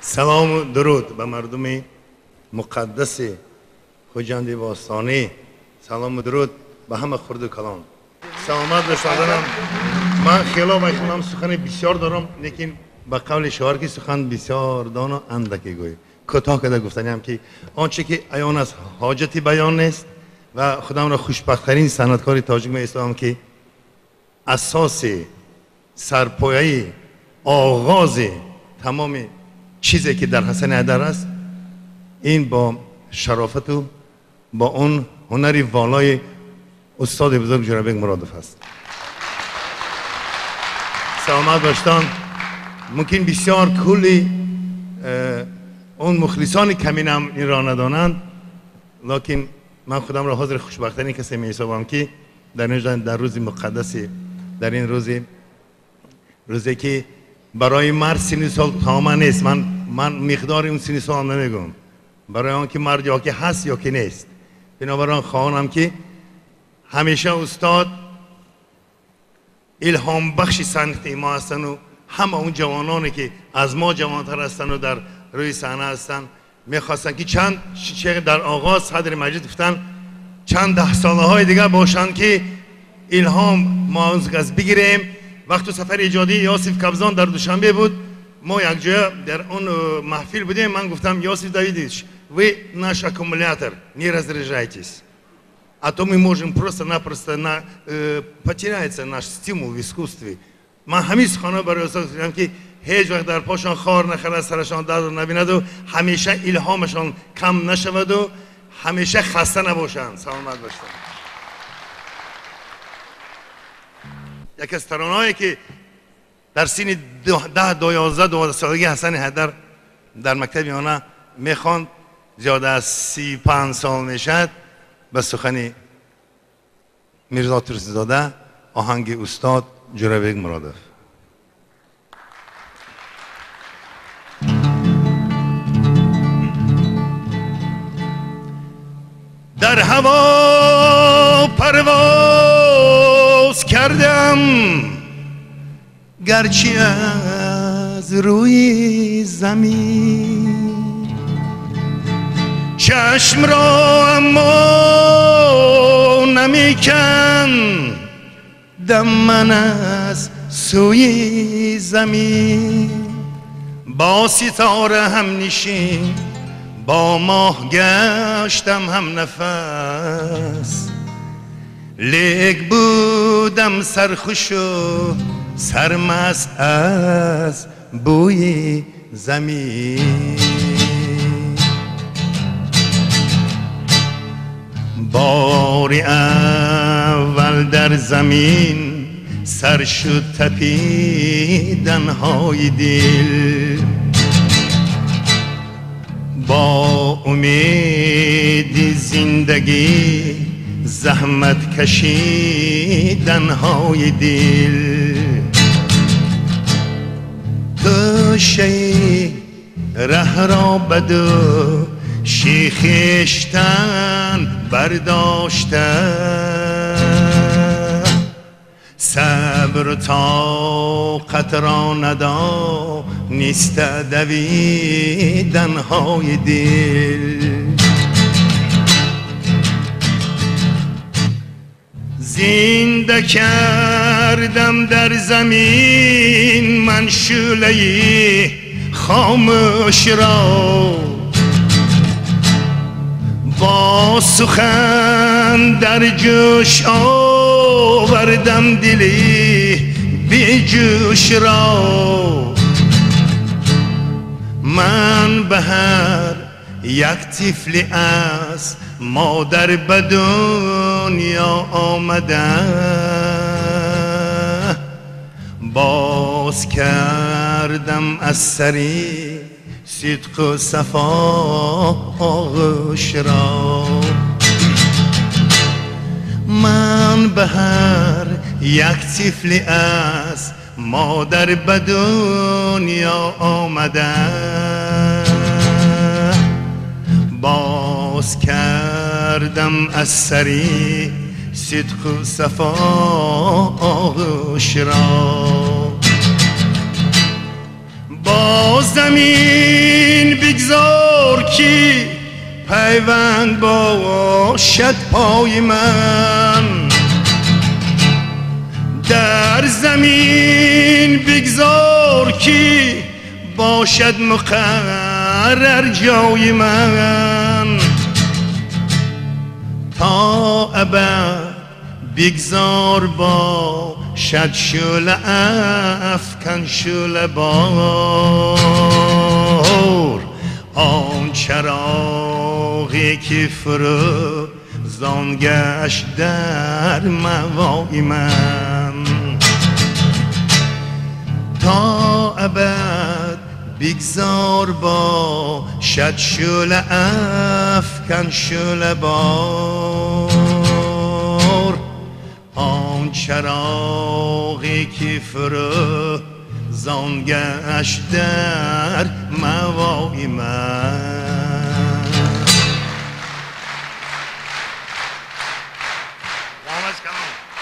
سلام و درود به مردم مقدس خوجند باستانی. سلام و درود به همه خرد و کلان. سلامت داشته دارم. من خیلی باشم سخن بسیار دارم، لیکن به قول شعر که سخن بسیار دانا اندکی گوی کوتاه کده گفتنیم که آنچه که عیان است حاجتی بیان نیست و خودم را خوشبخت‌ترین صنعتکار تاجیک می‌دانم که اساس سرپایه‌ای آغاز تمام چیزی که در حسن حیدر است این با شرافت و با اون هنری والای استاد بزرگ جناب مرادف است. سلامت باشتان. ممکن بسیار کلی اون مخلصان کمینم این را ندانند، لیکن من خودم را حاضر خوشبختترین کسی می حسابم که در روز مقدسی، در این روزی که برای مرد سن سال تمام نیست. من مقدار اون سن سال نمیگم، برای آن که مرد یا که هست یا که نیست. بنابراین خواهانم که همیشه استاد الهام بخش صنعت ما هستن و همه اون جوانانی که از ما جوانتر هستن و در روی صحنه هستن میخواستن که چند در آغاز صدر مجلس گفتن چند ده ساله های دیگه باشن که الهام ما از بگیریم. وقت سفر ایجادی یاسف کبزان در دوشنبه بود، ما یک جای در اون محفل بودیم. من گفتم یاسف Давидович, вы наш аккумулятор, не разряжайтесь, а то мы можем просто-напросто потеряется наш стимул в искусстве. من همیشه خانه برای استاد گفتم که هیچ وقت در پاشان خار نخوره، سرشان درد نبیند و همیشه الهامشان کم نشود و همیشه خسته نباشند. سلامت باشند. یک از ترانه‌هایی که در سن 10-11 سالگی حسن حیدر در مکتب میانه میخواند، زیاده از 35 سال میشد، به سخن میرزا توسی‌زاده، آهنگ استاد جناب مرادف. در هوا پرواز کردم گرچه از روی زمین، چشم را اما نمیکن دم من از سوی زمین. با ستاره هم نشین، با ماه گشتم هم نفس، لیک بودم سرخوش و سرمست از بوی زمین. بار اول در زمین سر شد تپیدن های دل، با امید زندگی زحمت کشیدن های دل. تو شی ره را بدو شیخشتن برداشته، صبر و طاقت را ندانست دویدن های دل. زنده کردم در زمین من شعله خاموش را، با سخن در جوش آوردم دلی بی جوش را. من به هر یک طفلی از مادر به دنیا آمده، باز کردم از سری صدق و صفا آغوش را. من به هر یک طفلی از مادر به دنیا آمده، باز کردم از سری صدق و صفا آغوش را. با زمین بگذار که پیوند باشد پای من، در زمین بگذار که باشد مقرر جای من، تا ابد بگذار باشد شعله افکن شعله بار، آن چراغی که فروزان گشت در موای من، تا ابد بگذار باشد شعله افکن شعله بار، آن چراغی که فروزان گشت در موای من.